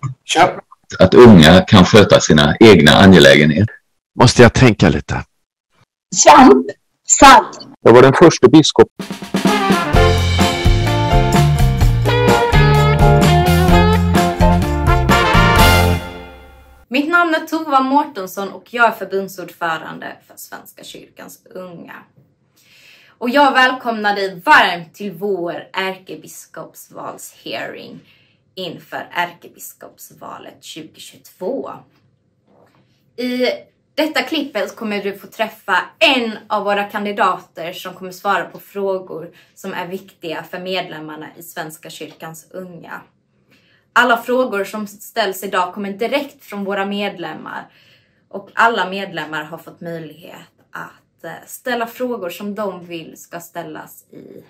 Kör. Att unga kan sköta sina egna angelägenheter. Måste jag tänka lite? Svamp. Salt. Jag var den första biskop. Mitt namn är Tova Mårtensson och jag är förbundsordförande för Svenska kyrkans unga. Och jag välkomnar dig varmt till vår ärkebiskopsvalshearing inför ärkebiskopsvalet 2022. I detta klippet kommer du få träffa en av våra kandidater som kommer svara på frågor som är viktiga för medlemmarna i Svenska kyrkans unga. Alla frågor som ställs idag kommer direkt från våra medlemmar och alla medlemmar har fått möjlighet att ställa frågor som de vill ska ställas i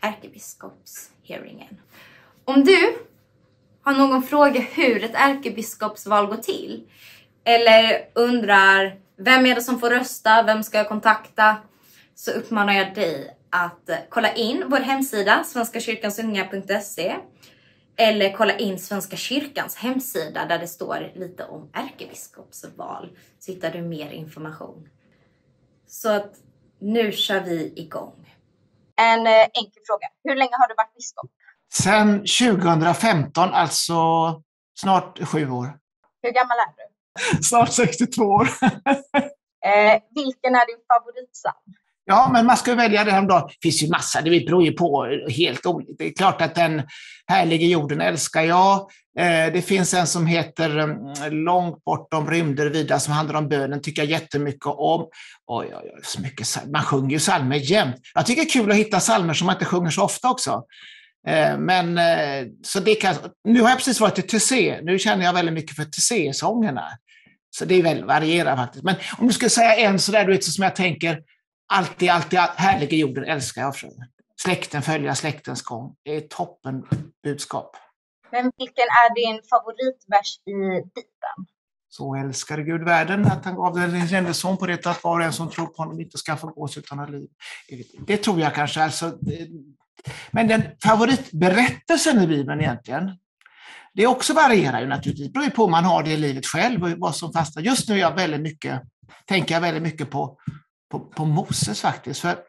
ärkebiskopshearingen. Om du har någon fråga hur ett ärkebiskopsval går till eller undrar vem är det som får rösta, vem ska jag kontakta, så uppmanar jag dig att kolla in vår hemsida svenskakyrkansunga.se eller kolla in Svenska kyrkans hemsida där det står lite om ärkebiskopsval, så hittar du mer information. Så att nu kör vi igång. En enkel fråga. Hur länge har du varit biskop? Sen 2015, alltså snart 7 år. Hur gammal är du? Snart 62 år. Vilken är din favoritpsalm? Ja, men man ska välja det häromdagen. Det finns ju massa, det beror ju på helt olika. Det är klart att den härliga jorden älskar jag. Det finns en som heter Långt bortom rymder vida som handlar om bönen, tycker jag jättemycket om. Oj, så mycket man sjunger ju psalmer jämt. Jag tycker det är kul att hitta psalmer som man inte sjunger så ofta också. Men så det kan, nu har jag precis varit i Tessé. Nu känner jag väldigt mycket för Tessé-sångerna. Så det är väl varierar faktiskt. Men om du skulle säga en sådär, du vet, så som jag tänker, alltid härliga jorden älskar jag. Släkten följa släktens gång. Det är toppen budskap. Men vilken är din favoritvers i Bibeln? Så älskade Gud världen att han gav den enda son på det att var och en som tror på honom inte ska få gås utan ha liv. Det tror jag kanske. Alltså, men den favoritberättelsen i Bibeln egentligen, det också varierar ju naturligtvis. Det beror ju på om man har det i livet själv och vad som fastnar. Just nu tänker jag väldigt mycket på Moses faktiskt. För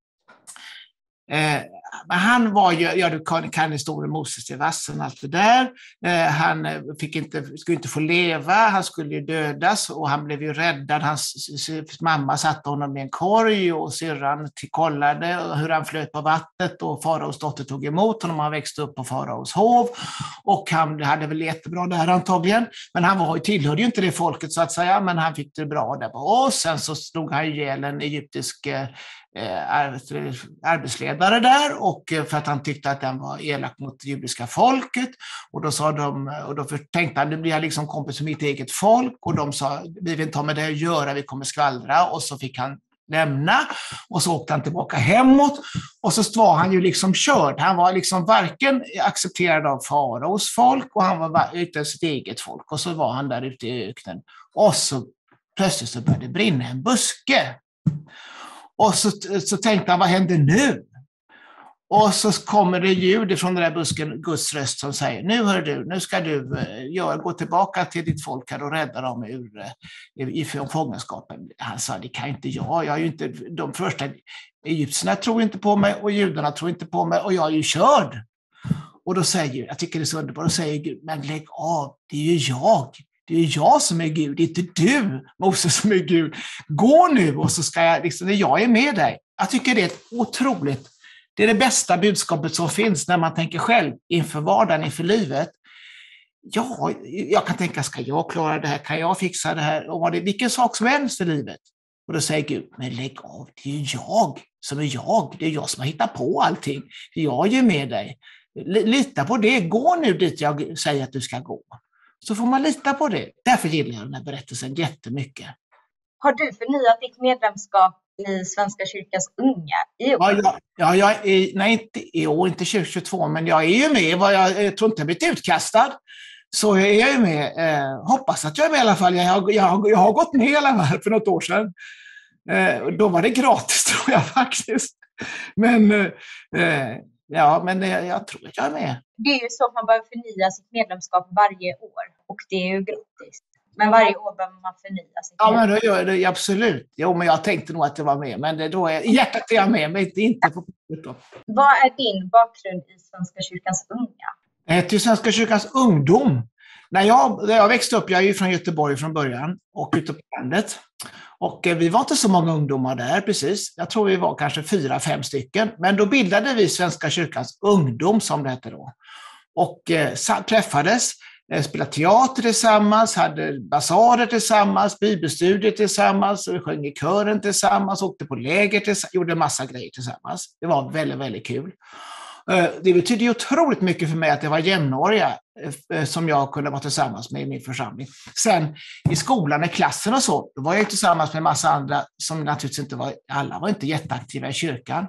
han var ju, du kan historien Moses till vassen, allt det där. Han skulle inte få leva, han skulle ju dödas och han blev ju räddad. Hans mamma satte honom i en korg och syrran kollade hur han flöt på vattnet och faraos dotter tog emot honom. Han växte upp på faraos hov och han hade väl jättebra där antagligen. Men han tillhörde ju inte det folket så att säga, men han fick det bra där på. Och sen så slog han ihjäl en egyptisk arbetsledare där, och för att han tyckte att den var elak mot det judiska folket, och då sa de, och då tänkte han, det blir liksom kompis med mitt eget folk, och de sa, vi vill inte ha med det att göra, vi kommer skvallra, och så fick han lämna, och så åkte han tillbaka hemåt, och så var han ju liksom körd. Han var liksom varken accepterad av faraos folk, och han var ute sitt eget folk, och så var han där ute i öknen, och så plötsligt så började det brinna en buske. Och så tänkte han, vad händer nu? Och så kommer det ljud från den där busken, Guds röst, som säger, nu ska du gå tillbaka till ditt folk här och rädda dem ifrån fångenskapen. Han sa, det kan inte jag är ju inte, de första egyptierna tror inte på mig och judarna tror inte på mig och jag är ju körd. Och då säger, jag tycker det är så underbart, då säger Gud, men lägg av, det är ju jag. Det är jag som är Gud, det är inte du, Moses, som är Gud. Gå nu och så ska jag är med dig. Jag tycker det är otroligt. Det är det bästa budskapet som finns när man tänker själv inför vardagen, inför livet. Ja, jag kan tänka, ska jag klara det här? Kan jag fixa det här? Och vilken sak som helst i livet. Och då säger Gud, men lägg av, det är ju jag som är jag. Det är jag som har hittat på allting. Jag är med dig. Lita på det. Gå nu dit jag säger att du ska gå. Så får man lita på det. Därför gillar jag den här berättelsen jättemycket. Har du förnyat ditt medlemskap i Svenska kyrkans unga i år? Nej, inte i år, inte 2022, men jag är ju med. Jag tror inte jag blivit utkastad. Så är jag ju med. Hoppas att jag är med i alla fall. Jag har gått med i alla fall för något år sedan. Då var det gratis, tror jag faktiskt. Men jag tror att jag är med. Det är ju så att man behöver förnya sitt medlemskap varje år. och det är ju gratis. Men varje år behöver man förnya sig. Ja, men då gör jag det absolut. Jo, men jag tänkte nog att det var med. Men då är hjärtat är jag med, men inte på då. Vad är din bakgrund i Svenska kyrkans unga? Till Svenska kyrkans ungdom. När jag växte upp, jag är ju från Göteborg från början och ute på landet. Och vi var inte så många ungdomar där precis. Jag tror vi var kanske 4-5 stycken. Men då bildade vi Svenska kyrkans ungdom som det hette då. Och träffades, spelade teater tillsammans, hade basarer tillsammans, bibelstudier tillsammans, vi sjöng i kören tillsammans, åkte på läger tillsammans, gjorde massa grejer tillsammans. Det var väldigt, väldigt kul. Det betyder ju otroligt mycket för mig att det var jämnåriga som jag kunde vara tillsammans med i min församling. Sen i skolan, i klassen och så, då var jag tillsammans med en massa andra som naturligtvis inte var, alla var inte jätteaktiva i kyrkan.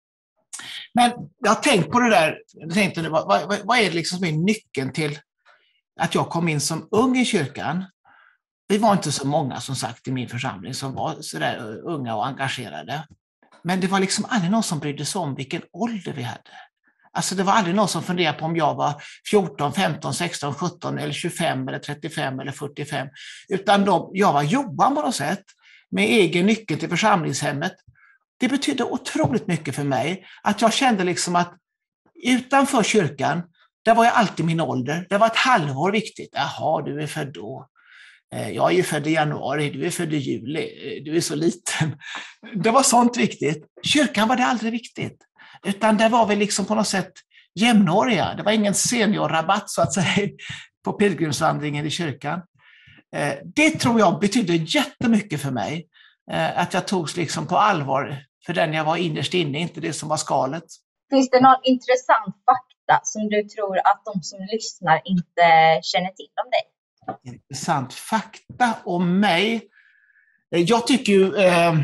Men jag har tänkt på det där, jag tänkte, vad är det liksom som är nyckeln till att jag kom in som ung i kyrkan? Vi var inte så många som sagt i min församling som var så där unga och engagerade. Men det var liksom aldrig någon som brydde sig om vilken ålder vi hade. Alltså det var aldrig någon som funderade på om jag var 14, 15, 16, 17 eller 25 eller 35 eller 45. Utan jag var Johan på något sätt med egen nyckel till församlingshemmet. Det betydde otroligt mycket för mig att jag kände liksom att utanför kyrkan, där var jag alltid min ålder. Det var ett halvår viktigt. Jaha, du är född då. Jag är ju född i januari, du är född i juli, du är så liten. Det var sånt viktigt. Kyrkan var det aldrig viktigt. Utan där var vi liksom på något sätt jämnåriga. Det var ingen seniorrabatt så att säga på pilgrimsvandringen i kyrkan. Det tror jag betydde jättemycket för mig. Att jag togs liksom på allvar för den jag var innerst inne, inte det som var skalet. Finns det någon intressant fakta som du tror att de som lyssnar inte känner till om dig? Intressant fakta om mig. Jag tycker ju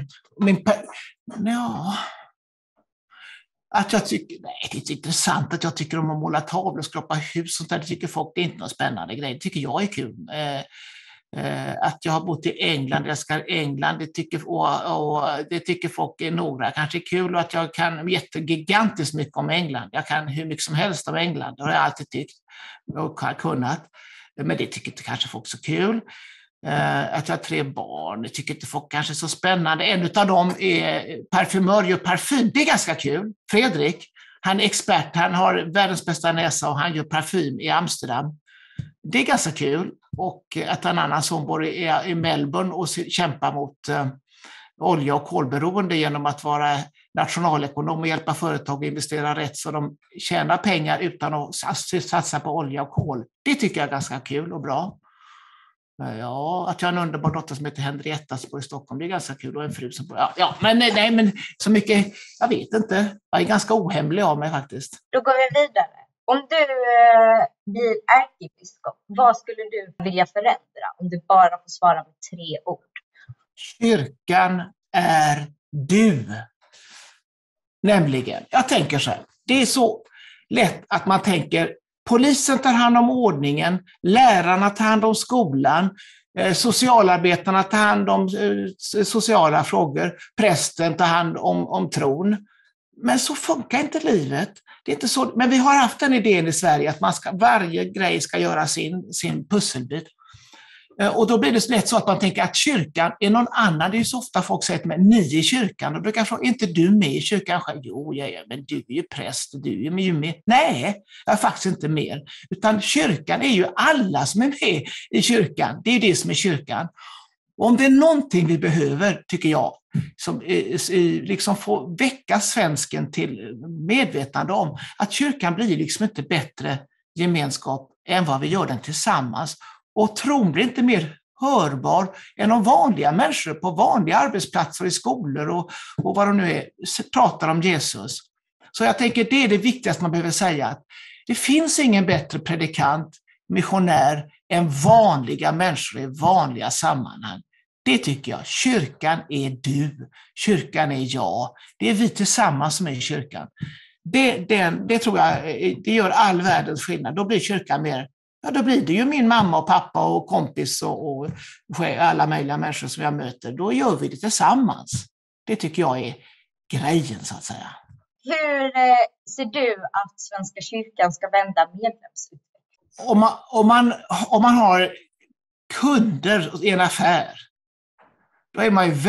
att jag tycker, nej, det är inte intressant att jag tycker om att måla tavlor och skrapa hus och sånt där. Det tycker folk det är inte någon spännande grej. Det tycker jag är kul. Att jag har bott i England, jag älskar England, det tycker folk är några kanske kul, och att jag kan gigantiskt mycket om England. Jag kan hur mycket som helst om England, det har jag alltid tyckt och har kunnat. Men det tycker inte kanske folk så kul. Att jag har 3 barn, det tycker inte folk kanske så spännande. En av dem är parfymör, gör parfym, det är ganska kul. Fredrik, han är expert, han har världens bästa näsa och han gör parfym i Amsterdam. Det är ganska kul. Och att en annan son bor i Melbourne och kämpar mot olja- och kolberoende genom att vara nationalekonom och hjälpa företag att investera rätt så de tjänar pengar utan att satsa på olja och kol. Det tycker jag är ganska kul och bra. Ja, att jag har en underbar dotter som heter Henrietta som bor i Stockholm, det är ganska kul, och en fru som bor... Ja, men nej, men så mycket, jag vet inte. Jag är ganska ohemlig av mig faktiskt. Då går vi vidare. Om du blir ärkebiskop, vad skulle du vilja förändra om du bara får svara med 3 ord? Kyrkan är du. Nämligen, jag tänker så här, det är så lätt att man tänker polisen tar hand om ordningen, lärarna tar hand om skolan, socialarbetarna tar hand om sociala frågor, prästen tar hand om tron. Men så funkar inte livet. Det är inte så, men vi har haft den idén i Sverige att varje grej ska göra sin pusselbit. Och då blir det lätt så att man tänker att kyrkan är någon annan. Det är ju så ofta folk säger till mig, ni i kyrkan. Då brukar jag fråga, är inte du med i kyrkan själv? Jo, men du är ju präst och du är ju med. Nej, jag är faktiskt inte med. Utan kyrkan är ju alla som är med i kyrkan. Det är ju det som är kyrkan. Och om det är någonting vi behöver, tycker jag, som liksom får väcka svensken till medvetande om att kyrkan blir liksom inte bättre gemenskap än vad vi gör den tillsammans. Och tron blir inte mer hörbar än om vanliga människor på vanliga arbetsplatser i skolor och vad de nu är pratar om Jesus. Så jag tänker det är det viktigaste man behöver säga. Att det finns ingen bättre predikant, missionär än vanliga människor i vanliga sammanhang. Det tycker jag. Kyrkan är du. Kyrkan är jag. Det är vi tillsammans som är i kyrkan. Det tror jag det gör all världens skillnad. Då blir kyrkan mer... Ja, då blir det ju min mamma och pappa och kompis och alla möjliga människor som jag möter. Då gör vi det tillsammans. Det tycker jag är grejen så att säga. Hur ser du att Svenska kyrkan ska vända medlemsutvecklingen? om man har kunder i en affär, då är man ju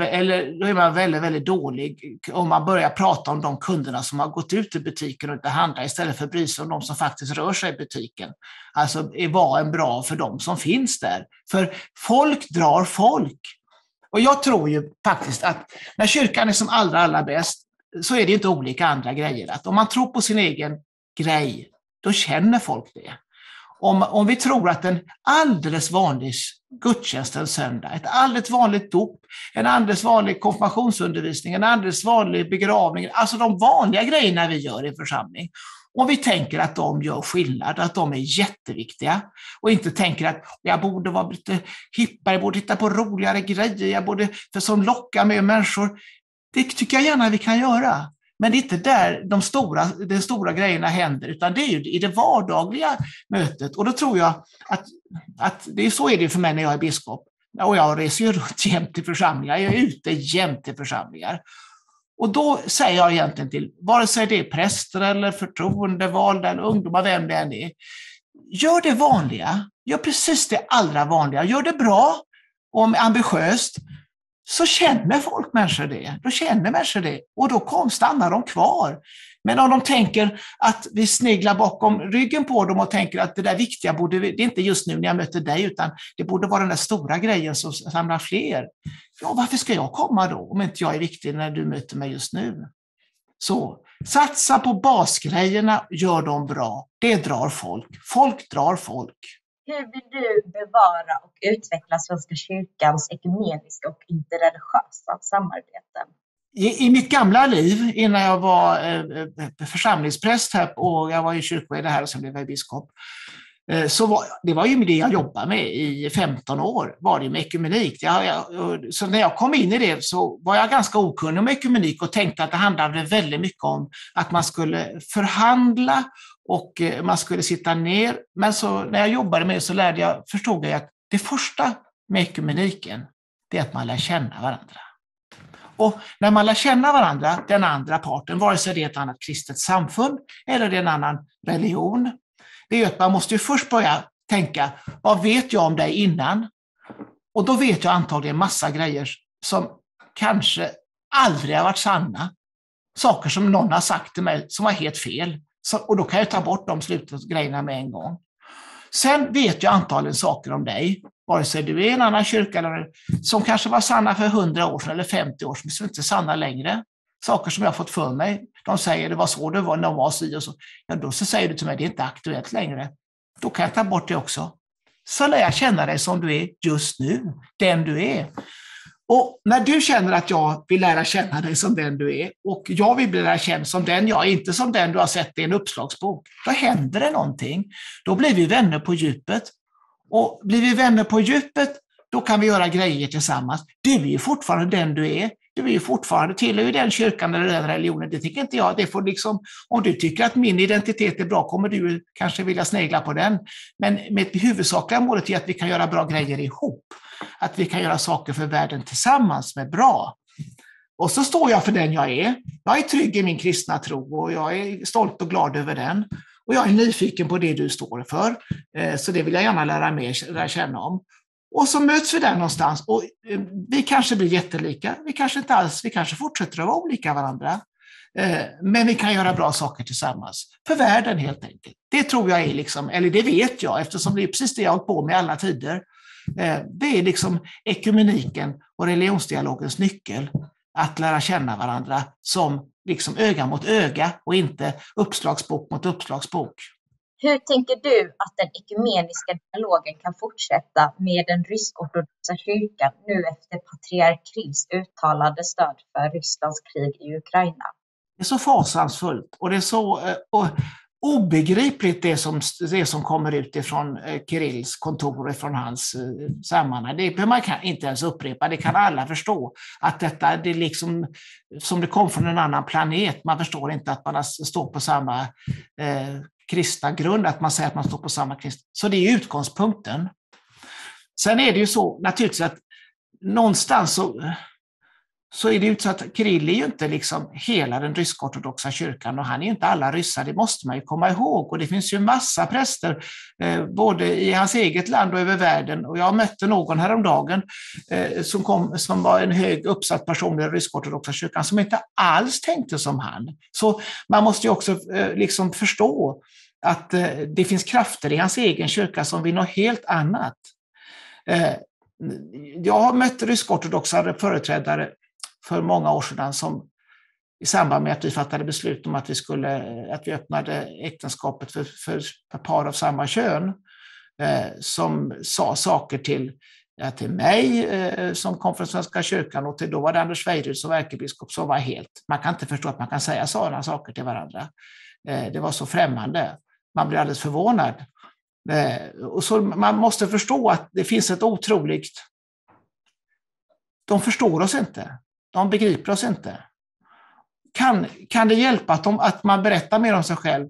väldigt dålig om man börjar prata om de kunderna som har gått ut i butiken och inte handlar, istället för att bry sig om de som faktiskt rör sig i butiken. Alltså vad är bra för de som finns där. För folk drar folk. Och jag tror ju faktiskt att när kyrkan är som allra bäst, så är det inte olika andra grejer. Att om man tror på sin egen grej, då känner folk det. Om vi tror att en alldeles vanlig gudstjänst en söndag, ett alldeles vanligt dop, en alldeles vanlig konfirmationsundervisning, en alldeles vanlig begravning, alltså de vanliga grejerna vi gör i församling. Om vi tänker att de gör skillnad, att de är jätteviktiga och inte tänker att jag borde vara lite hippare, jag borde hitta på roligare grejer, för som lockar med människor. Det tycker jag gärna vi kan göra. Men det är inte där de stora grejerna händer, utan det är ju i det vardagliga mötet. Och då tror jag att det är så är det för mig när jag är biskop. Och jag reser ju runt jämt till församlingar, jag är ute jämt till församlingar. Och då säger jag egentligen till, vare sig det är präster eller förtroendevalda eller ungdomar, vem det än är. Gör det vanliga, gör precis det allra vanliga, gör det bra och ambitiöst. Så känner människor det. Då känner människor det. Och då stannar de kvar. Men om de tänker att vi sneglar bakom ryggen på dem och tänker att det där viktiga det är inte just nu när jag möter dig, utan det borde vara den där stora grejen som samlar fler. Ja, varför ska jag komma då om inte jag är viktig när du möter mig just nu? Så satsa på basgrejerna, gör dem bra. Det drar folk. Folk drar folk. Hur vill du bevara och utveckla Svenska kyrkans ekumeniska och interreligiösa samarbeten? I mitt gamla liv, innan jag var församlingspräst här och jag var i kyrkoherde här och sen blev jag biskop, det var ju det jag jobbade med i 15 år, var det med ekumenik. Så när jag kom in i det så var jag ganska okunnig om ekumenik och tänkte att det handlade väldigt mycket om att man skulle förhandla och man skulle sitta ner. Men så när jag jobbade med det så förstod jag att det första med ekumeniken, det är att man lär känna varandra. Och när man lär känna varandra, den andra parten, vare sig det är ett annat kristet samfund eller det är en annan religion, det är att man måste ju först börja tänka, vad vet jag om dig innan? Och då vet jag antagligen massa grejer som kanske aldrig har varit sanna. Saker som någon har sagt till mig som var helt fel. Och då kan jag ta bort de grejerna med en gång. Sen vet jag antagligen saker om dig, vare sig du är en annan kyrka eller som kanske var sanna för 100 år sedan eller 50 år sedan, som inte är sanna längre. Saker som jag har fått för mig. De säger det var så det var när de var si och så. Ja, då så säger du till mig det är inte aktuellt längre. Då kan jag ta bort det också. Så lär jag känna dig som du är just nu, den du är. Och när du känner att jag vill lära känna dig som den du är och jag vill bli lära känna som den jag är, inte som den du har sett i en uppslagsbok, då händer det någonting. Då blir vi vänner på djupet. Och blir vi vänner på djupet, då kan vi göra grejer tillsammans. Du är ju fortfarande den du är. Du är ju fortfarande tillhör den kyrkan eller den religionen. Det tycker inte jag. Det får liksom, om du tycker att min identitet är bra kommer du kanske vilja snegla på den. Men med huvudsakliga målet är att vi kan göra bra grejer ihop. Att vi kan göra saker för världen tillsammans som är bra. Och så står jag för den jag är. Jag är trygg i min kristna tro och jag är stolt och glad över den. Och jag är nyfiken på det du står för. Så det vill jag gärna lära känna om. Och så möts vi där någonstans och vi kanske blir jättelika, vi kanske inte alls, vi kanske fortsätter att vara olika varandra. Men vi kan göra bra saker tillsammans, för världen helt enkelt. Det tror jag är liksom, eller det vet jag eftersom det är precis det jag har hållit på med alla tider. Det är liksom ekumeniken och religionsdialogens nyckel, att lära känna varandra som liksom öga mot öga och inte uppslagsbok mot uppslagsbok. Hur tänker du att den ekumeniska dialogen kan fortsätta med den rysk-ortodoxa kyrkan nu efter patriark Kirills uttalade stöd för Rysslands krig i Ukraina? Det är så fasansfullt och det är så obegripligt det som kommer ut ifrån Kirills kontor, från hans sammanhang. Det behöver man inte ens upprepa, det kan alla förstå. Att detta det är liksom som det kom från en annan planet. Man förstår inte att man står på samma kristna grund, att man säger att man står på samma kristna. Så det är utgångspunkten. Sen är det ju så naturligtvis att någonstans så är det ju så att Kirill är ju inte liksom hela den rysk-ortodoxa kyrkan och han är ju inte alla ryssar, det måste man ju komma ihåg. Och det finns ju massa präster både i hans eget land och över världen. Och jag mötte någon häromdagen som var en hög uppsatt person i den rysk-ortodoxa kyrkan som inte alls tänkte som han. Så man måste ju också liksom förstå att det finns krafter i hans egen kyrka som vill något helt annat. Jag har mött rysk-ortodoxa företrädare för många år sedan som i samband med att vi fattade beslut om att vi öppnade äktenskapet för par av samma kön som sa saker till mig som kom från Svenska kyrkan och till då var det Anders Weirud som ärkebiskop som var helt, man kan inte förstå att man kan säga sådana saker till varandra. Det var så främmande. Man blir alldeles förvånad. Och så man måste förstå att det finns ett otroligt, de förstår oss inte. De begriper oss inte. Kan det hjälpa att man berättar mer om sig själv?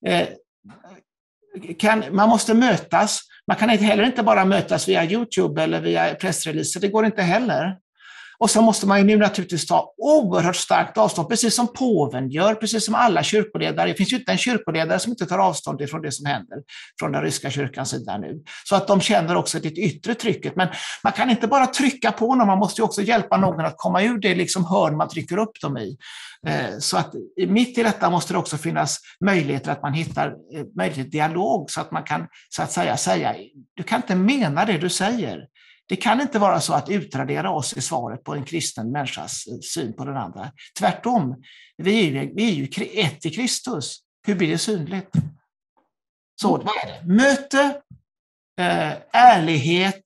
Man måste mötas. Man kan heller inte bara mötas via YouTube eller via pressreleaser. Det går inte heller. Och så måste man ju nu naturligtvis ta oerhört starkt avstånd, precis som påven gör, precis som alla kyrkoledare. Det finns ju inte en kyrkoledare som inte tar avstånd ifrån det som händer från den ryska kyrkans sida nu. Så att de känner också det yttre trycket. Men man kan inte bara trycka på någon, man måste ju också hjälpa någon att komma ur det liksom hörn man trycker upp dem i. Så att mitt i detta måste det också finnas möjligheter att man hittar möjlighet till dialog så att man kan så att säga, du kan inte mena det du säger. Det kan inte vara så att utradera oss i svaret på en kristen människas syn på den andra. Tvärtom, vi är ju ett i Kristus. Hur blir det synligt? Så vad är det? Möte, ärlighet,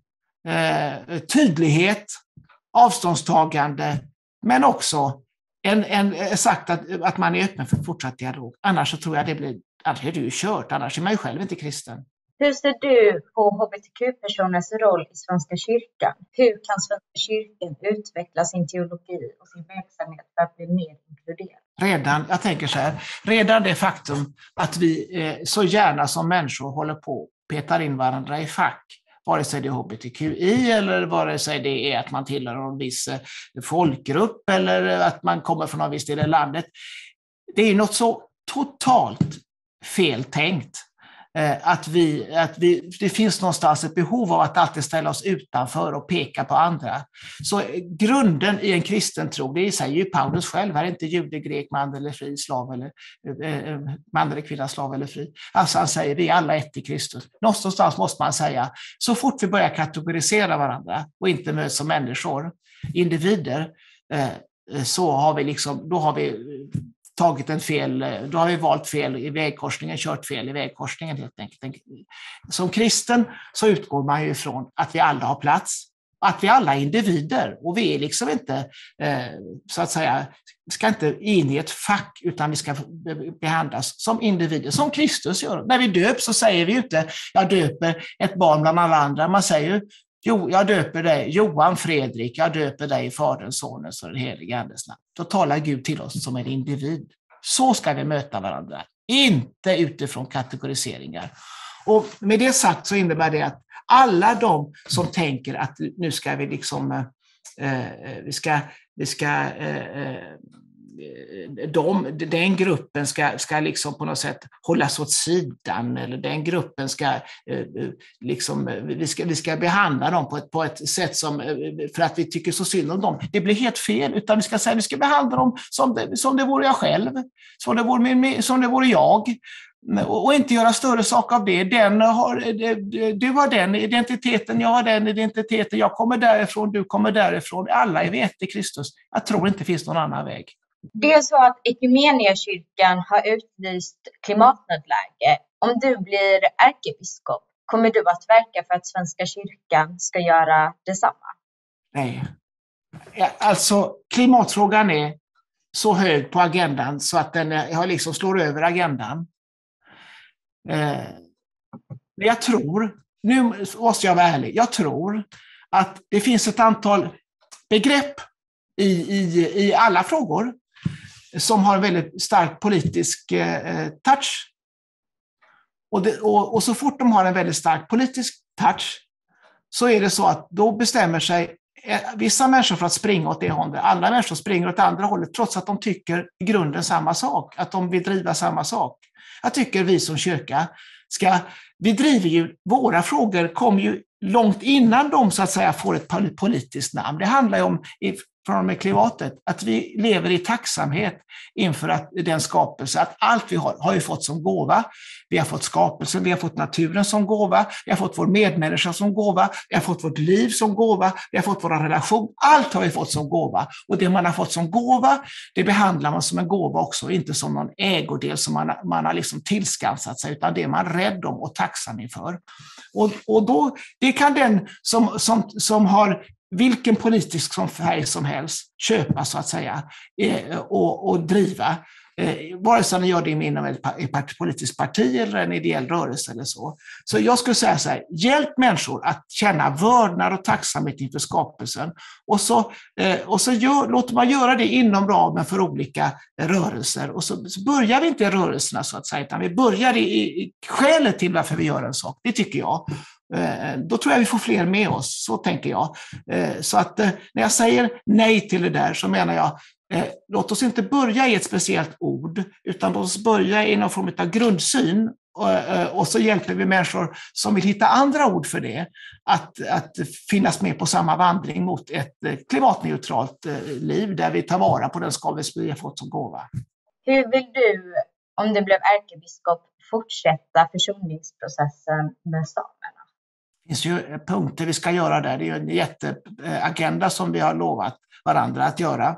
tydlighet, avståndstagande, men också sagt att man är öppen för fortsatt dialog. Annars så tror jag annars är det ju kört, annars är man ju själv inte kristen. Hur ser du på hbtq-personers roll i Svenska kyrkan? Hur kan Svenska kyrkan utveckla sin teologi och sin verksamhet för att bli mer inkluderad? Jag tänker så här, redan det faktum att vi så gärna som människor håller på och petar in varandra i fack, vare sig det är hbtqi eller vare sig det är att man tillhör någon viss folkgrupp eller att man kommer från en viss del av landet. Det är något så totalt feltänkt. Att det finns någonstans ett behov av att alltid ställa oss utanför och peka på andra. Så grunden i en kristen tro, det säger ju Paulus själv, här är inte jude, grek, man eller fri, slav eller man eller kvinna, slav eller fri. Alltså han säger, vi är alla ett i Kristus. Någonstans måste man säga, så fort vi börjar kategorisera varandra och inte möts som människor, individer, så har vi då har vi tagit då har vi valt fel i vägkorsningen, kört fel i vägkorsningen helt enkelt. Som kristen så utgår man ju ifrån att vi alla har plats, att vi alla är individer och vi är liksom inte, så att säga, ska inte in i ett fack utan vi ska behandlas som individer, som Kristus gör. När vi döps så säger vi ju inte, jag döper ett barn bland alla andra, man säger ju, jo, jag döper dig, Johan Fredrik, jag döper dig i Faderns, Sonens och den helige Andes namn. Då talar Gud till oss som en individ. Så ska vi möta varandra, inte utifrån kategoriseringar. Och med det sagt så innebär det att alla de som tänker att nu ska vi liksom, den gruppen ska liksom på något sätt hållas åt sidan, eller den gruppen ska liksom, vi ska behandla dem på ett sätt som, för att vi tycker så synd om dem. Det blir helt fel, utan vi ska säga, vi ska behandla dem som det vore jag själv, som det vore jag. Och inte göra större sak av det. Du har den identiteten, jag har den identiteten, jag kommer därifrån, du kommer därifrån. Alla är vi ett i Kristus. Jag tror inte det finns någon annan väg. Det är så att Equmeniakyrkan har utlyst klimatnödläge. Om du blir ärkebiskop, kommer du att verka för att Svenska kyrkan ska göra detsamma? Nej. Alltså, klimatfrågan är så hög på agendan så att den liksom slår över agendan. Men jag tror, nu måste jag vara ärlig, jag tror att det finns ett antal begrepp i alla frågor som har en väldigt stark politisk touch. Och så fort de har en väldigt stark politisk touch så är det så att då bestämmer sig vissa människor för att springa åt det hållet, andra människor springer åt andra hållet trots att de tycker i grunden samma sak, att de vill driva samma sak. Jag tycker vi som kyrka vi driver ju, våra frågor kommer ju långt innan de så att säga får ett politiskt namn. Det handlar ju om från med klimatet, att vi lever i tacksamhet inför den skapelse, att allt vi har ju fått som gåva. Vi har fått skapelsen, vi har fått naturen som gåva, vi har fått vår medmänniska som gåva, vi har fått vårt liv som gåva, vi har fått vår relation, allt har vi fått som gåva. Och det man har fått som gåva, det behandlar man som en gåva också, inte som någon ägodel som man har liksom tillskansat sig, utan det är man rädd om och tacksam inför. Och då, det kan den som har vilken politisk färg som helst köpa så att säga och driva. Vare sig ni gör det inom ett politiskt parti eller en ideell rörelse eller så. Så jag skulle säga så här, hjälp människor att känna vördnad och tacksamhet inför skapelsen. Och så låter man göra det inom ramen för olika rörelser. Och så börjar vi inte i rörelserna så att säga, utan vi börjar i skälet till varför vi gör en sak. Det tycker jag. Då tror jag vi får fler med oss, så tänker jag. Så att när jag säger nej till det där så menar jag, låt oss inte börja i ett speciellt ord, utan låt oss börja i någon form av grundsyn och så hjälper vi människor som vill hitta andra ord för det att finnas med på samma vandring mot ett klimatneutralt liv där vi tar vara på den skapelse vi har fått som gåva. Hur vill du, om du blev ärkebiskop, fortsätta försoningsprocessen med samerna? Det finns ju punkter vi ska göra där. Det är ju en jätteagenda som vi har lovat varandra att göra.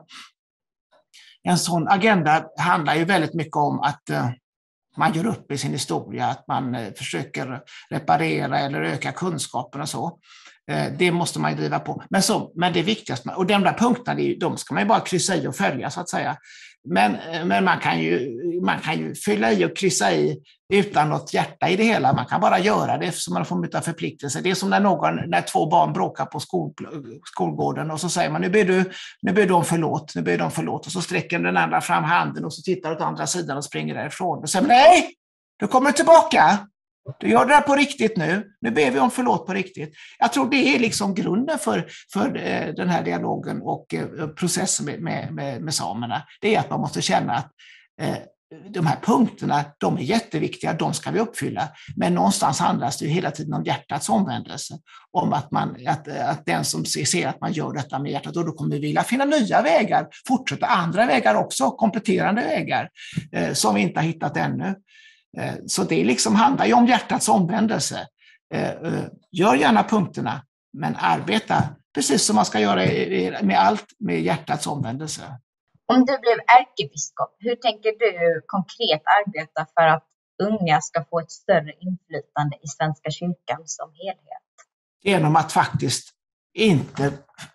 En sån agenda handlar ju väldigt mycket om att man gör upp i sin historia, att man försöker reparera eller öka kunskapen och så. Det måste man ju driva på. Men det viktigaste, och de där punkterna, de ska man ju bara kryssa i och följa så att säga. Men man kan ju fylla i och kryssa i utan något hjärta i det hela. Man kan bara göra det eftersom man får möta förpliktelser. Det är som när två barn bråkar på skolgården och så säger man nu ber de förlåt och så sträcker den andra fram handen och så tittar åt andra sidan och springer därifrån och säger nej, du kommer tillbaka. Du gör det där på riktigt nu ber vi om förlåt på riktigt. Jag tror det är liksom grunden för den här dialogen och processen med samerna. Det är att man måste känna att de här punkterna, de är jätteviktiga, de ska vi uppfylla. Men någonstans handlas det ju hela tiden om hjärtats omvändelse. Om att den som ser att man gör detta med hjärtat, och då kommer vi vilja finna nya vägar, fortsätta andra vägar också, kompletterande vägar som vi inte har hittat ännu. Så det liksom handlar ju om hjärtats omvändelse. Gör gärna punkterna, men arbeta precis som man ska göra med allt med hjärtats omvändelse. Om du blev ärkebiskop, hur tänker du konkret arbeta för att unga ska få ett större inflytande i Svenska kyrkan som helhet? Genom att faktiskt inte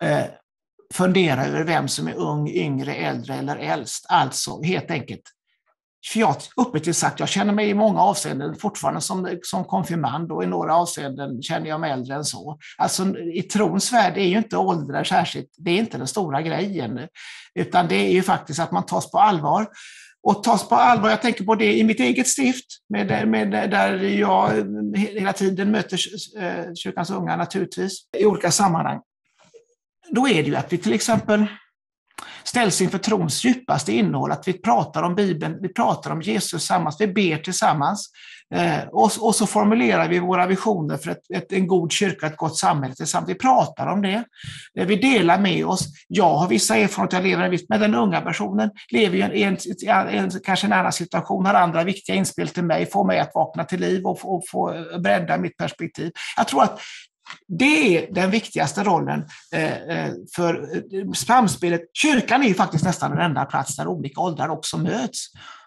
fundera över vem som är ung, yngre, äldre eller äldst. Alltså helt enkelt. För jag, uppriktigt sagt, jag känner mig i många avseenden fortfarande som konfirmand, och i några avseenden känner jag mig äldre än så. Alltså i trons värld är ju inte åldrar särskilt, det är inte den stora grejen, utan det är ju faktiskt att man tas på allvar. Och tas på allvar, jag tänker på det i mitt eget stift, där jag hela tiden möter kyrkans unga naturligtvis i olika sammanhang. Då är det ju att vi till exempel ställs inför trons djupaste innehåll, att vi pratar om Bibeln, vi pratar om Jesus tillsammans, vi ber tillsammans och så formulerar vi våra visioner för en god kyrka, ett gott samhälle tillsammans. Vi pratar om det, vi delar med oss. Jag har vissa erfarenheter, jag lever med den unga personen, lever i kanske en annan situation, har andra viktiga inspel till mig, får mig att vakna till liv och få bredda mitt perspektiv. Jag tror att det är den viktigaste rollen för samspelet. Kyrkan är ju faktiskt nästan den enda plats där olika åldrar också möts.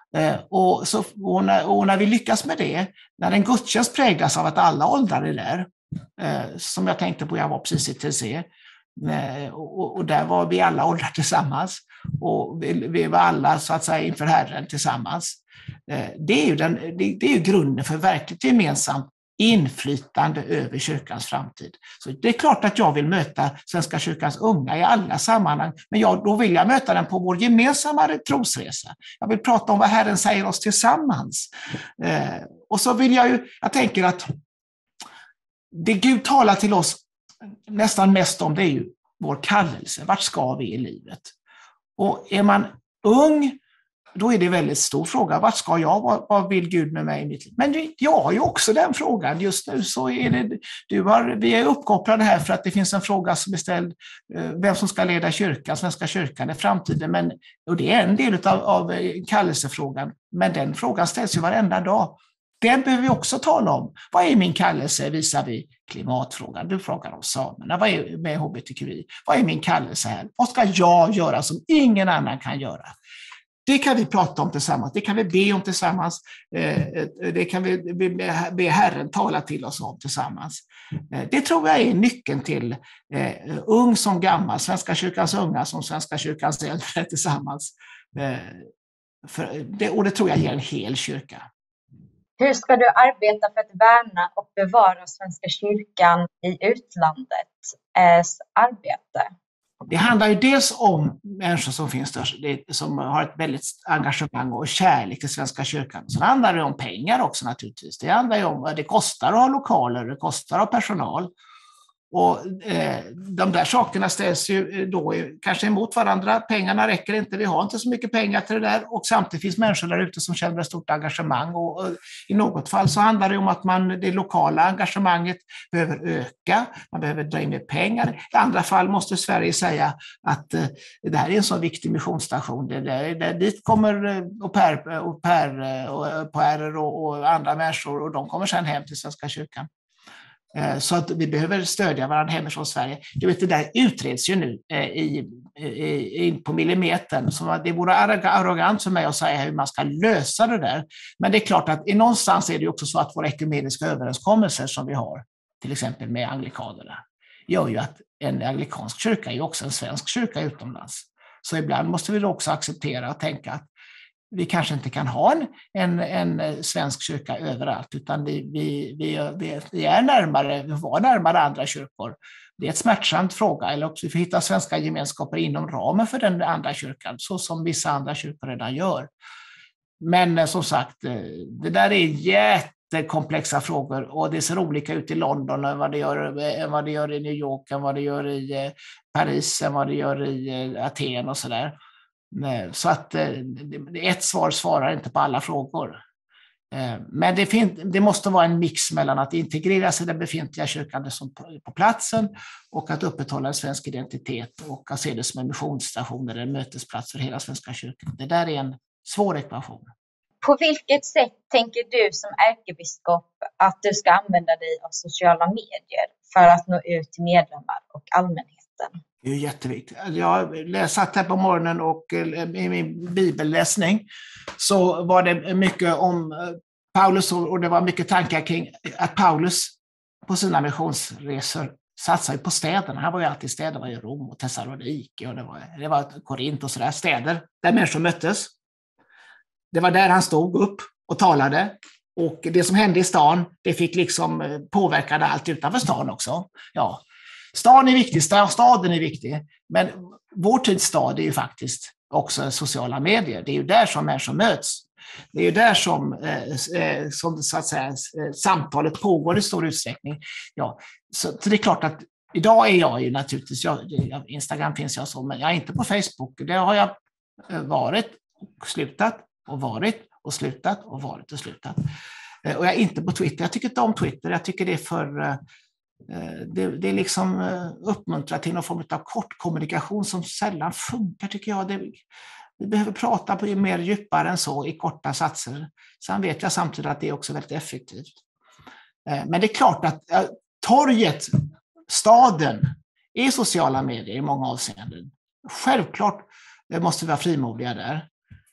Och när vi lyckas med det, när en gudstjänst präglas av att alla åldrar är där, som jag tänkte på, jag var precis i TC, och där var vi alla åldrar tillsammans, och vi var alla så att säga inför Herren tillsammans. Det är ju grunden för verkligt gemensamt inflytande över kyrkans framtid. Så det är klart att jag vill möta Svenska kyrkans unga i alla sammanhang, men då vill jag möta den på vår gemensamma trosresa. Jag vill prata om vad Herren säger oss tillsammans. Och så vill jag tänker att det Gud talar till oss nästan mest om, det är ju vår kallelse. Vart ska vi i livet? Och är man ung, då är det en väldigt stor fråga. Vart ska jag? Vad vill Gud med mig i mitt liv? Men jag har ju också den frågan. Just nu så är det, vi är uppkopplade här för att det finns en fråga som är ställd, vem som ska leda kyrkan, Svenska kyrkan i framtiden. Och det är en del av kallelsefrågan. Men den frågan ställs ju varenda dag. Den behöver vi också tala om. Vad är min kallelse visavi klimatfrågan? Du frågar om samerna. Vad är med HBTQI? Vad är min kallelse här? Vad ska jag göra som ingen annan kan göra? Det kan vi prata om tillsammans. Det kan vi be om tillsammans. Det kan vi be Herren tala till oss om tillsammans. Det tror jag är nyckeln till ung som gammal. Svenska kyrkans unga som Svenska kyrkans äldre tillsammans. Och det tror jag ger en hel kyrka. Hur ska du arbeta för att värna och bevara Svenska kyrkan i utlandets arbete? Det handlar ju dels om människor som finns där, som har ett väldigt engagemang och kärlek till Svenska kyrkan. Så det handlar det om pengar också naturligtvis. Det handlar ju om vad det kostar att ha lokaler, det kostar att ha personal. Och de där sakerna ställs ju då kanske emot varandra. Pengarna räcker inte, vi har inte så mycket pengar till det där. Och samtidigt finns människor där ute som känner ett stort engagemang. Och i något fall så handlar det om att det lokala engagemanget behöver öka. Man behöver dra in mer pengar. I andra fall måste Sverige säga att det här är en så viktig missionsstation. Dit kommer au pairer och andra människor och de kommer sedan hem till Svenska kyrkan. Så att vi behöver stödja varandra hemifrån Sverige. Du vet, det där utreds ju nu in på millimetern. Så det vore arrogant för mig att säga hur man ska lösa det där. Men det är klart att någonstans är det också så att våra ekumeniska överenskommelser som vi har, till exempel med anglikanerna, gör ju att en anglikansk kyrka är också en svensk kyrka utomlands. Så ibland måste vi då också acceptera och tänka att vi kanske inte kan ha en svensk kyrka överallt, utan vi är närmare, vi var närmare andra kyrkor. Det är ett smärtsamt fråga, eller också vi får hitta svenska gemenskaper inom ramen för den andra kyrkan, så som vissa andra kyrkor redan gör. Men som sagt, det där är jättekomplexa frågor och det ser olika ut i London än vad det gör i New York, än vad det gör i Paris, än vad det gör i Aten och sådär. Så att ett svar svarar inte på alla frågor. Men det måste vara en mix mellan att integrera sig i den befintliga kyrkan som på platsen och att upprätthålla en svensk identitet och att se det som en missionsstation eller en mötesplats för hela Svenska kyrkan. Det där är en svår ekvation. På vilket sätt tänker du som ärkebiskop att du ska använda dig av sociala medier för att nå ut till medlemmar och allmänheten? Det är jätteviktigt. Jag satt här på morgonen och i min bibelläsning så var det mycket om Paulus och det var mycket tankar kring att Paulus på sina missionsresor satsade på städerna. Han var ju alltid i städer, det var i Rom och Thessaloniki och det var Korint och sådär, städer där människor möttes. Det var där han stod upp och talade. Och det som hände i stan, det fick liksom påverka allt utanför stan också. Ja. Stan är viktig, staden är viktig, men vår tids stad är ju faktiskt också sociala medier. Det är ju där som människor möts. Det är ju där som så att säga, samtalet pågår i stor utsträckning. Ja, så det är klart att idag är jag ju naturligtvis, Instagram finns jag så, men jag är inte på Facebook. Där har jag varit och slutat och varit och slutat och varit och slutat. Och jag är inte på Twitter. Jag tycker inte om Twitter. Jag tycker det är för... Det är liksom uppmuntrat till någon form av kortkommunikation som sällan funkar, tycker jag. Vi behöver prata på mer djupare än så i korta satser. Sen vet jag samtidigt att det är också väldigt effektivt. Men det är klart att torget, staden, är sociala medier i många avseenden. Självklart måste vi vara frimodiga där.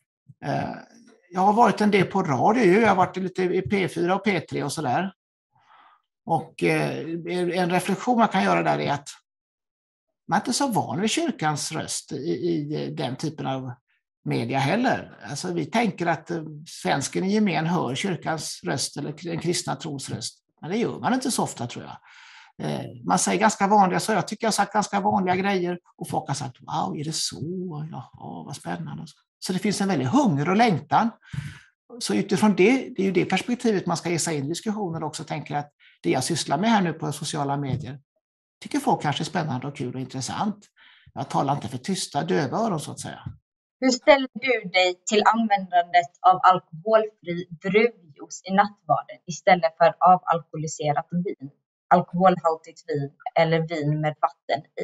Jag har varit en del på radio, jag har varit lite i P4 och P3 och sådär. Och en reflektion man kan göra där är att man inte är så van vid kyrkans röst i den typen av media heller. Alltså vi tänker att svensken i gemen hör kyrkans röst eller den kristna trons röst. Men det gör man inte så ofta, tror jag. Man säger ganska vanliga, så jag tycker jag har sagt ganska vanliga grejer och folk har sagt, wow, är det så? Jaha, vad spännande. Så det finns en väldigt hunger och längtan. Så utifrån det är ju det perspektivet man ska ge sig in i diskussioner också, tänker att det jag sysslar med här nu på sociala medier, tycker folk kanske är spännande och kul och intressant. Jag talar inte för tysta, döva öron så att säga. Hur ställer du dig till användandet av alkoholfri bruvjuice i nattvarden istället för avalkoholiserat vin, alkoholhaltigt vin eller vin med vatten i?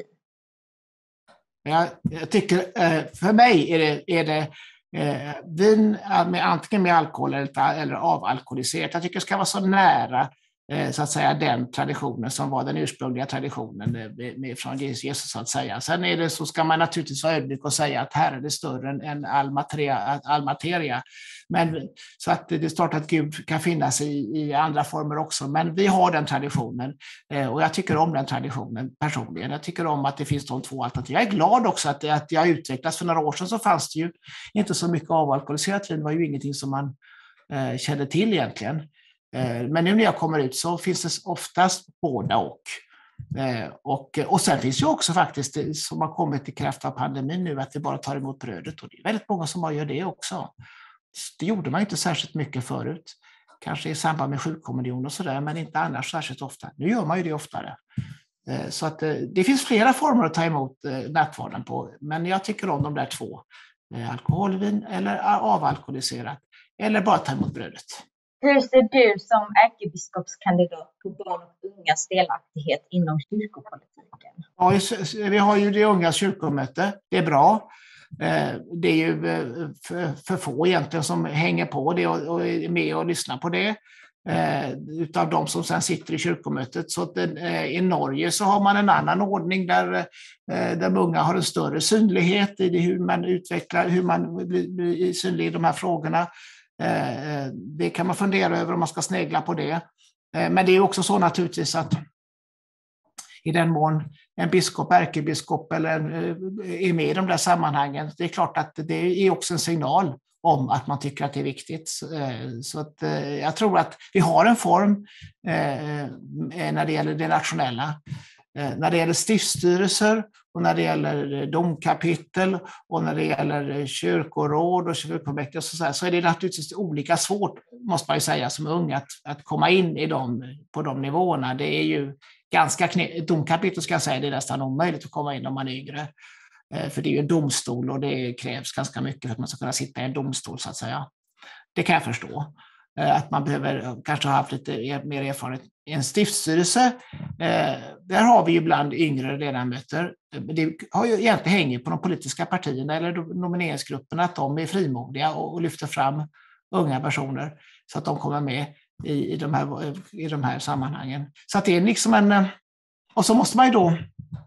Jag tycker, för mig är det vin med, antingen med alkohol eller avalkoholiserat. Jag tycker det ska vara så nära så att säga den traditionen som var den ursprungliga traditionen från Jesus så att säga. Sen är det så ska man naturligtvis vara ödmjuk och säga att här är det större än all materia. Men så att det är klart att Gud kan finnas i andra former också. Men vi har den traditionen och jag tycker om den traditionen personligen. Jag tycker om att det finns de två alternativ. Jag är glad också att jag har utvecklats. För några år sedan så fanns det ju inte så mycket avalkoholiserat vin. Det var ju ingenting som man kände till egentligen. Men nu när jag kommer ut så finns det oftast båda och sen finns ju också faktiskt som har kommit i kraft av pandemin nu att vi bara tar emot brödet och det är väldigt många som bara gör det också. Det gjorde man inte särskilt mycket förut. Kanske i samband med sjukkommunion och sådär men inte annars särskilt ofta. Nu gör man ju det oftare. Så att det finns flera former att ta emot nattvarden på men jag tycker om de där två. Alkoholvin eller avalkoholiserat eller bara ta emot brödet. Hur ser du som ärkebiskopskandidat på barn och ungas delaktighet inom kyrkopolitiken? Ja, vi har ju det unga kyrkomöte, det är bra. Det är ju för få egentligen som hänger på det och är med och lyssnar på det. Utav de som sedan sitter i kyrkomötet. Så att, i Norge så har man en annan ordning där de unga har en större synlighet i det, hur man utvecklar, hur man blir synlig i de här frågorna. Det kan man fundera över om man ska snegla på det. Men det är också så naturligtvis att i den mån en biskop, ärkebiskop eller är med i de där sammanhangen, det är klart att det är också en signal om att man tycker att det är viktigt. Så att jag tror att vi har en form när det gäller det nationella. När det gäller stiftsstyrelser och när det gäller domkapitel och när det gäller kyrkoråd och kyrkofullmäktige så är det naturligtvis olika svårt, måste man ju säga, som ung att komma in i på de nivåerna. Det är ju ganska domkapitel ska jag säga, det är nästan omöjligt att komma in om man är yngre. För det är ju en domstol och det krävs ganska mycket för att man ska kunna sitta i en domstol så att säga. Det kan jag förstå. Att man behöver kanske ha haft lite mer erfarenhet. I en stiftsstyrelse, där har vi ibland yngre ledamöter. Det har ju egentligen hänger på de politiska partierna eller nomineringsgrupperna att de är frimodiga och lyfter fram unga personer så att de kommer med i de här sammanhangen. Så att det är liksom och så måste man ju då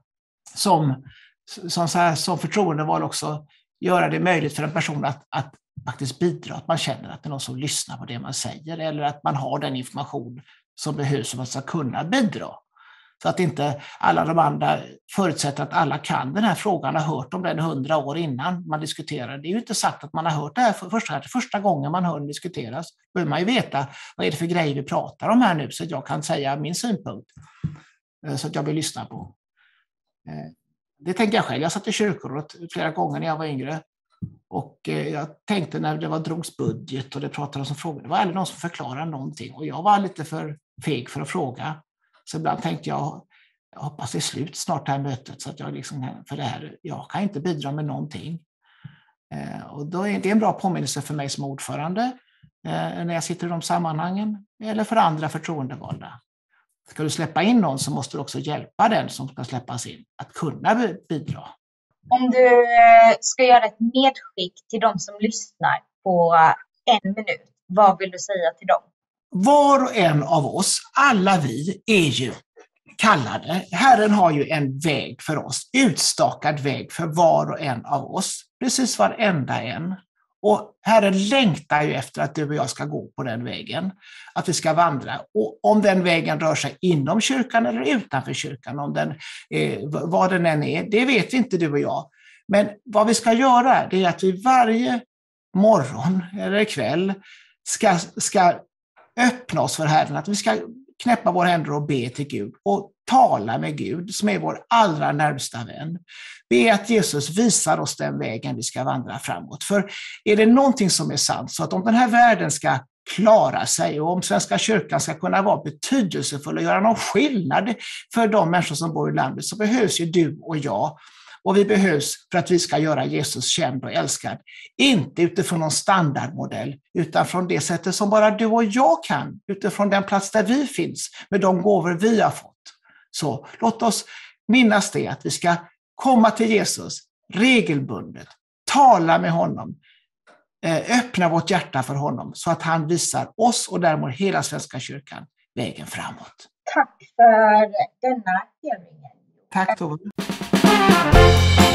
som förtroendeval också göra det möjligt för en person att faktiskt bidra, att man känner att det är någon som lyssnar på det man säger eller att man har den information som behövs för att man ska kunna bidra. Så att inte alla de andra förutsätter att alla kan den här frågan och har hört om den 100 år innan man diskuterar. Det är ju inte sagt att man har hört det här första gången man hör den diskuteras. Då behöver man ju veta vad är det för grejer vi pratar om här nu så att jag kan säga min synpunkt så att jag vill lyssna på. Det tänkte jag själv. Jag satt i kyrkorådet flera gånger när jag var yngre. Och jag tänkte när det var drogs budget och det pratades om frågor, det var aldrig någon som förklarade någonting. Och jag var lite för feg för att fråga. Så ibland tänkte jag hoppas det är slut snart det här mötet. Så att jag för det här, jag kan inte bidra med någonting. Och då är det en bra påminnelse för mig som ordförande när jag sitter i de sammanhangen. Eller för andra förtroendevalda. Ska du släppa in någon så måste du också hjälpa den som ska släppas in att kunna bidra. Om du ska göra ett medskick till de som lyssnar på 1 minut, vad vill du säga till dem? Var och en av oss, alla vi, är ju kallade. Herren har ju en väg för oss, utstakad väg för var och en av oss. Precis varenda en. Och Herren längtar ju efter att du och jag ska gå på den vägen, att vi ska vandra. Och om den vägen rör sig inom kyrkan eller utanför kyrkan, vad den än är, det vet inte du och jag. Men vad vi ska göra det är att vi varje morgon eller kväll ska öppna oss för Herren, att vi ska knäppa våra händer och be till Gud och tala med Gud som är vår allra närmsta vän. Be att Jesus visar oss den vägen vi ska vandra framåt. För är det någonting som är sant så att om den här världen ska klara sig. Och om Svenska kyrkan ska kunna vara betydelsefull och göra någon skillnad för de människor som bor i landet, så behövs ju du och jag. Och vi behövs för att vi ska göra Jesus känd och älskad. Inte utifrån någon standardmodell, utan från det sättet som bara du och jag kan. Utifrån den plats där vi finns, med de gåvor vi har fått. Så låt oss minnas det, att vi ska komma till Jesus regelbundet. Tala med honom. Öppna vårt hjärta för honom, så att han visar oss och därmed hela Svenska kyrkan vägen framåt. Tack för denna hearingen. Tack Tove.